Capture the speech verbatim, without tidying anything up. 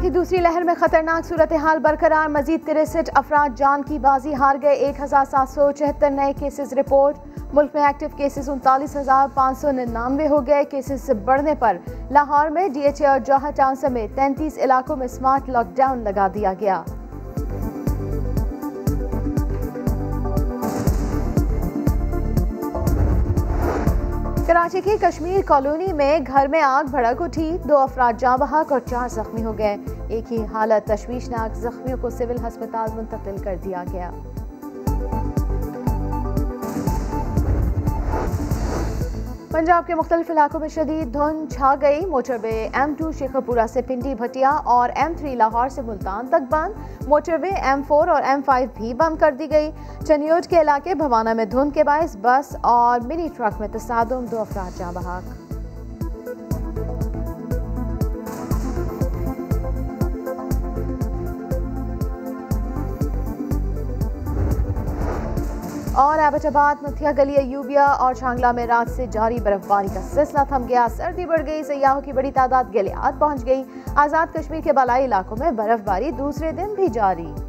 की दूसरी लहर में खतरनाक सूरत हाल बरकरार, मजीद तिरसठ अफराद जान की बाजी हार गए। एक हजार सात सौ चौहत्तर नए केसेस रिपोर्ट। मुल्क में एक्टिव केसेस उनतालीस हजार पाँच सौ निन्यानवे हो गए। केसेस बढ़ने पर लाहौर में डी एच ए और जौहर टाउन समेत तैंतीस इलाकों में स्मार्ट लॉकडाउन लगा दिया गया। कराची की कश्मीर कॉलोनी में घर में आग भड़क उठी, दो अफराद जाँ बहक और चार जख्मी हो गए। एक ही हालत तशवीशनाक, जख्मियों को सिविल अस्पताल मुंतकिल कर दिया गया। पंजाब के मुख्तलिफ इलाकों में शदीद धुंध छा गई। मोटरवे एम टू शेखपुरा से पिंडी भटिया और एम थ्री लाहौर से मुल्तान तक बंद। मोटरवे एम फोर और एम फाइव भी बंद कर दी गई। चनियोट के इलाके भवाना में धुंध के बायस बस और मिनी ट्रक में तसादुम, दो अफराद जाँ बहक। और एबटाबाद, मुथिया गली, अयूबिया और छांगला में रात से जारी बर्फबारी का सिलसिला थम गया। सर्दी बढ़ गई, सयाहों की बड़ी तादाद गलियात पहुंच गई। आज़ाद कश्मीर के बालाई इलाकों में बर्फबारी दूसरे दिन भी जारी।